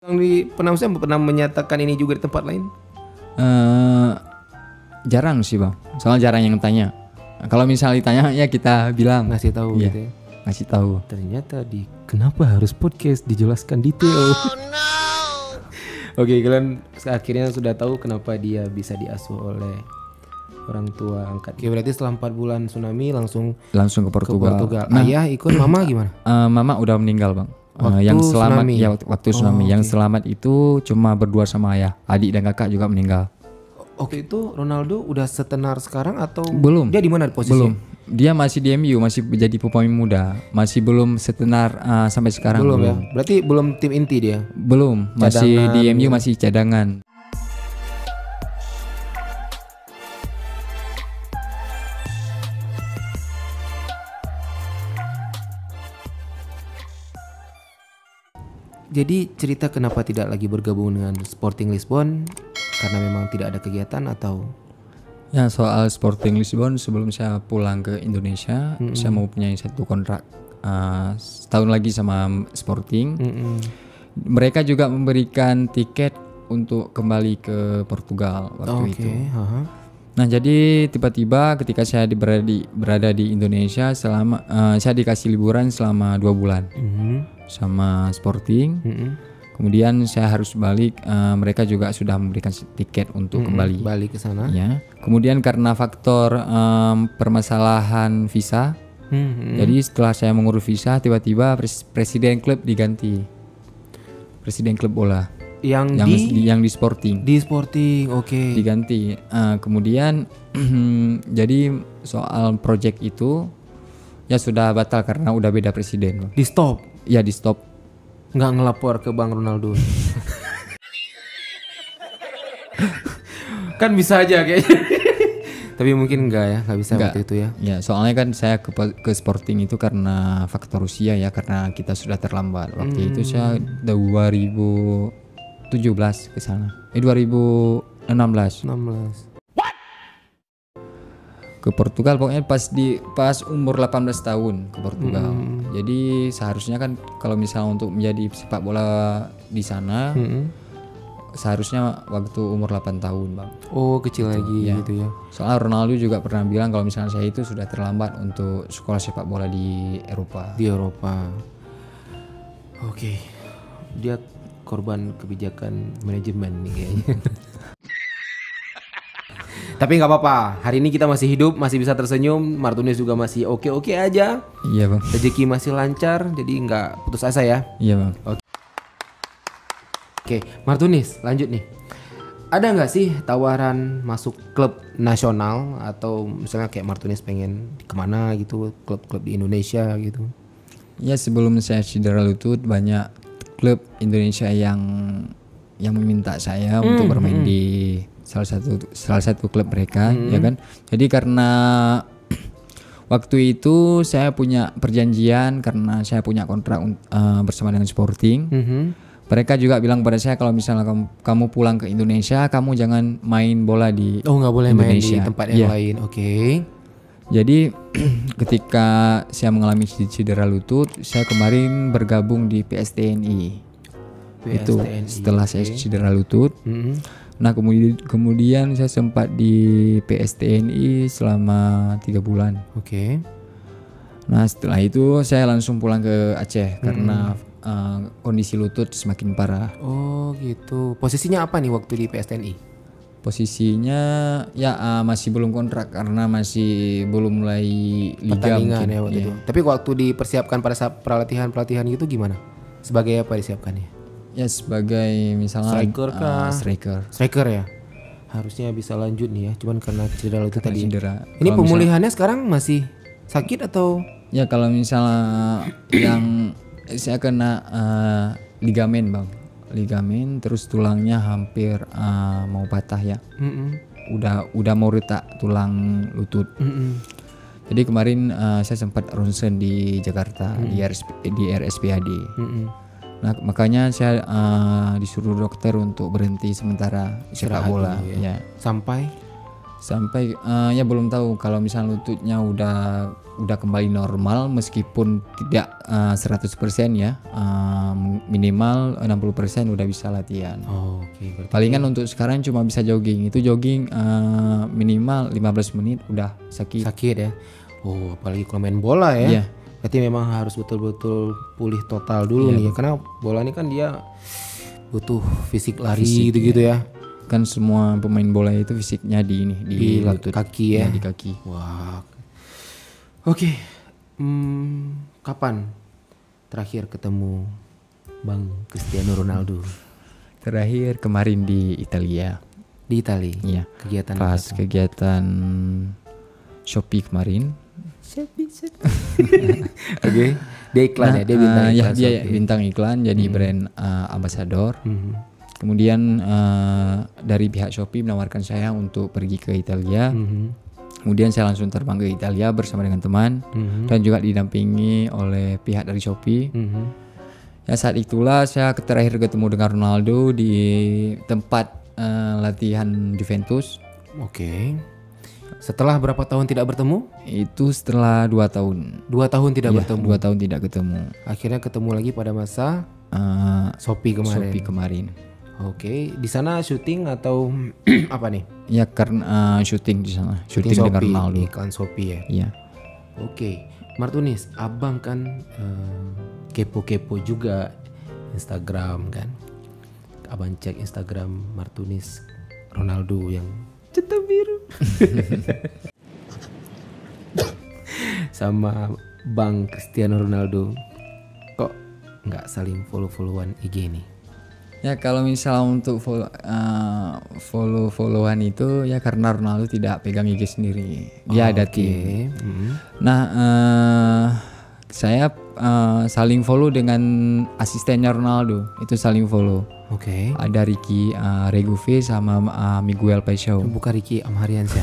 Yang di Penam pernah menyatakan ini juga di tempat lain? Jarang sih bang, soalnya jarang yang tanya. Kalau misalnya ditanya ya kita bilang Ngasih tahu iya, gitu ya. ngasih tahu. Ternyata di kenapa harus podcast dijelaskan detail. Oke, kalian akhirnya sudah tahu kenapa dia bisa diasuh oleh orang tua angkat. Oke, berarti setelah 4 bulan tsunami langsung Langsung ke ke Portugal. Portugal. Nah, Ayah ikut, mama gimana? Mama udah meninggal bang. Waktu Yang selamat tsunami? ya waktu tsunami. Oh, Yang oke. selamat itu cuma berdua sama ayah. Adik dan kakak juga meninggal. Oke, itu Ronaldo udah setenar sekarang atau Belum. Dia di mana posisinya? Belum. Dia masih di MU, masih jadi pemain muda, masih belum setenar sampai sekarang. Belum ya. Berarti belum tim inti dia. Belum, masih Cadangan di MU gitu. masih cadangan. Jadi cerita kenapa tidak lagi bergabung dengan Sporting Lisbon karena memang tidak ada kegiatan atau Ya soal Sporting Lisbon, sebelum saya pulang ke Indonesia, saya mau punya satu kontrak setahun lagi sama Sporting. Mereka juga memberikan tiket untuk kembali ke Portugal waktu itu. haha. Nah jadi tiba-tiba ketika saya berada di Indonesia, selama saya dikasih liburan selama 2 bulan sama Sporting. Kemudian saya harus balik, mereka juga sudah memberikan tiket untuk kembali. Balik ke sana. Ya. Kemudian karena faktor permasalahan visa, jadi setelah saya mengurus visa, tiba-tiba presiden klub diganti, presiden klub bola Yang yang di Sporting di Sporting, oke. diganti. Kemudian jadi soal project itu ya sudah batal karena udah beda presiden. Di stop. Ya di stop. Nggak ngelapor ke Bang Ronaldo. Kan bisa aja kayaknya. Tapi mungkin enggak ya, nggak bisa waktu itu ya. Ya soalnya kan saya ke Sporting itu karena faktor usia ya, karena kita sudah terlambat. Waktu itu saya 2017 ke sana. 2016 16. ke Portugal, pokoknya pas umur 18 tahun ke Portugal. Jadi seharusnya kan kalau misalnya untuk menjadi sepak bola di sana seharusnya waktu umur 8 tahun, Bang. Oh, kecil lagi ya. gitu ya. Soalnya Ronaldo juga pernah bilang kalau misalnya saya itu sudah terlambat untuk sekolah sepak bola di Eropa. Di Eropa. Oke. Dia korban kebijakan manajemen nih kayaknya. Tapi nggak apa-apa. Hari ini kita masih hidup, masih bisa tersenyum. Martinez juga masih oke-oke aja. Iya, Bang. Rezeki masih lancar, jadi nggak putus asa ya. Iya, Bang. Oke, Martinez, lanjut nih. Ada nggak sih tawaran masuk klub nasional atau misalnya kayak Martinez pengen kemana gitu, klub-klub di Indonesia gitu? Ya sebelum saya cedera lutut banyak klub Indonesia yang meminta saya untuk bermain di salah satu klub mereka, ya kan. Jadi karena waktu itu saya punya perjanjian karena saya punya kontrak bersama dengan Sporting. Mereka juga bilang pada saya kalau misalnya kamu pulang ke Indonesia, kamu jangan main bola di nggak boleh Indonesia. main di tempat yang lain. Oke. Jadi ketika saya mengalami cedera lutut, saya kemarin bergabung di PSTNI. Itu setelah saya cedera lutut. Nah kemudian saya sempat di PSTNI selama 3 bulan. Oke. Nah setelah itu saya langsung pulang ke Aceh karena kondisi lutut semakin parah. Oh gitu. Posisinya apa nih waktu di PSTNI? Posisinya ya masih belum kontrak karena masih belum mulai liga Pertandingan mungkin. ya waktu itu. Tapi waktu dipersiapkan pada saat pelatihan gitu gimana? Sebagai apa disiapkannya? Ya sebagai misalnya Striker kah? striker ya. Harusnya bisa lanjut nih ya. Cuman karena cedera lutut tadi. cedera. Ini Kalau pemulihannya sekarang masih sakit atau? Ya kalau misalnya yang saya kena ligamen, Bang. Ligamen terus tulangnya hampir mau patah ya. Udah mau retak tulang lutut. Jadi kemarin saya sempat ronsen di Jakarta di RSPAD. Nah makanya saya disuruh dokter untuk berhenti sementara sepak bola. Ya. Sampai ya belum tahu kalau misalnya lututnya udah kembali normal meskipun tidak 100% ya, minimal 60% udah bisa latihan. Oke, berarti Palingan untuk sekarang cuma bisa jogging. Itu jogging minimal 15 menit udah sakit. sakit ya. Oh, apalagi kalau main bola ya. Iya. Berarti memang harus betul-betul pulih total dulu nih ya. Karena bola ini kan dia butuh fisik lari gitu-gitu ya. Kan semua pemain bola itu fisiknya di lutut, Kaki ya. di kaki. Wah. Oke. Kapan terakhir ketemu Bang Cristiano Ronaldo? Terakhir kemarin di Italia. Di Italia. Iya. Kegiatan Pas kegiatan Shopee kemarin. Oke. Dia iklan ya, dia bintang Ya, iklan. dia Shopee. bintang iklan jadi brand ambassador. Kemudian dari pihak Shopee menawarkan saya untuk pergi ke Italia. Kemudian saya langsung terbang ke Italia bersama dengan teman dan juga didampingi oleh pihak dari Shopee. Ya saat itulah saya terakhir ketemu dengan Ronaldo di tempat latihan Juventus. Oke. Setelah berapa tahun tidak bertemu? Itu setelah 2 tahun. 2 tahun tidak Iya, bertemu. 2 tahun tidak ketemu. Akhirnya ketemu lagi pada masa Shopee kemarin. Shopee kemarin. Oke, di sana syuting atau apa nih? Ya karena syuting di sana, syuting dengan Shopee, Ronaldo. iklan Shopee ya. Iya. Oke, Martunis, abang kan kepo-kepo juga Instagram kan. Abang cek Instagram Martunis Ronaldo yang centang biru. Sama Bang Cristiano Ronaldo. Kok nggak saling follow-followan IG nih? Ya kalau misalnya untuk follow-followan itu ya karena Ronaldo tidak pegang IG sendiri, dia ada tim. Nah saya saling follow dengan asistennya Ronaldo, itu saling follow. Oke. Ada Ricky Reguve sama Miguel Paixão. Bukan Ricky Amhariansyah.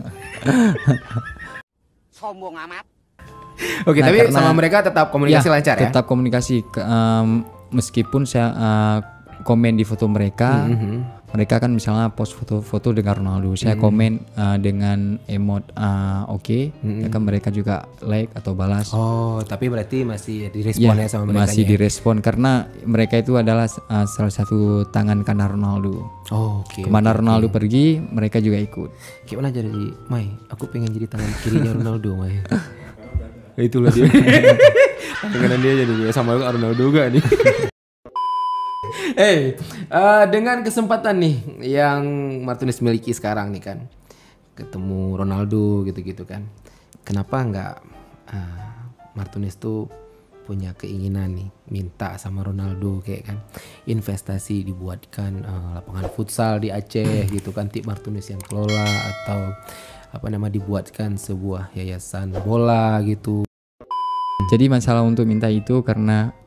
Sombong amat. Oke, Nah, tapi karena- sama mereka tetap komunikasi Ya, lancar ya? tetap komunikasi. Meskipun saya komen di foto mereka, mereka kan misalnya post foto-foto dengan Ronaldo, saya komen dengan emot oke, ya kan mereka juga like atau balas. Oh, tapi berarti masih direspon ya sama mereka. Masih direspon karena mereka itu adalah salah satu tangan kanan Ronaldo. Oh, oke. Kemana Ronaldo pergi, mereka juga ikut. Gimana jadi, Mai? Aku pengen jadi tangan kirinya Ronaldo, Mai. Itulah dia. Tangan dia jadi sama Ronaldo juga nih. Dengan kesempatan nih yang Martinez miliki sekarang nih kan, ketemu Ronaldo gitu-gitu kan, kenapa nggak Martinez tuh punya keinginan nih minta sama Ronaldo kayak kan investasi dibuatkan lapangan futsal di Aceh gitu kan, Tip Martinez yang kelola, atau dibuatkan sebuah yayasan bola gitu. Jadi masalah untuk minta itu karena